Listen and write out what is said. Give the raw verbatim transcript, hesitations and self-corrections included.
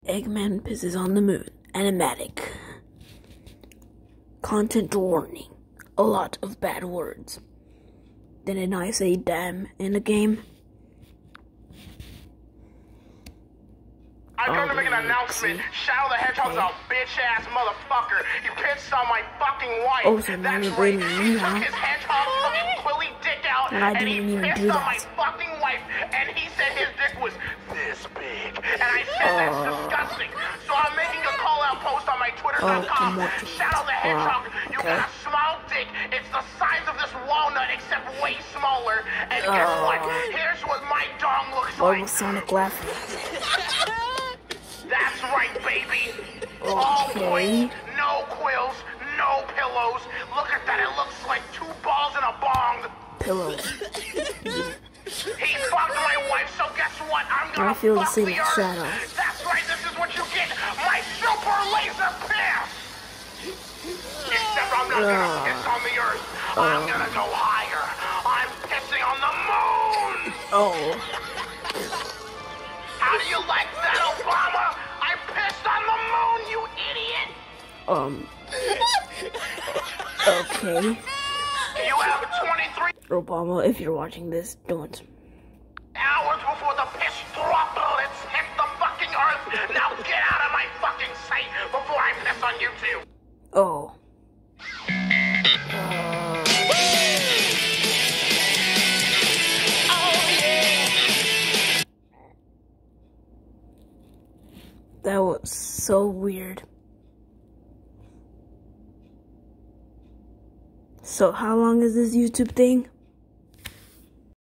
Eggman pisses on the moon. Animatic. Content warning. A lot of bad words. Didn't I say damn in the game? I'm going to make an announcement. Shadow the Hedgehog's a bitch-ass motherfucker. He pissed on my fucking wife. Oh, so now That's you're right. blaming He me, took huh? his hedgehog fucking quilly dick out, And I and he didn't even pissed do on my that. fucking wife, and he said his dick was this big. And I said that's Uh, disgusting. So I'm making a call-out post on my Twitter dot com. Oh, come on. Shadow the Hedgehog, Uh, you okay. got a small dick. It's the size of this walnut, except way smaller. And guess Uh, what? Here's what my dong looks Why like. was Sonic laughing? That's right, baby. All Okay. points, no quills, no pillows. Look at that, it looks like two balls in a bong. Pillows. He fucked my wife, so guess what? I'm gonna I feel the fuck same the as earth. Shadow. That's right, this is what you get. My super laser piss. Except I'm not gonna Uh, piss on the earth. I'm gonna go higher. I'm pissing on the moon. Oh. How do you like that, Obama? I pissed on the moon, you idiot. Um. Okay. You have twenty-three Obama, if you're watching this, don't. hours before the piss droplets hit the fucking earth. Now get out of my fucking sight before I piss on you too. Oh. That was so weird. So how long is this YouTube thing?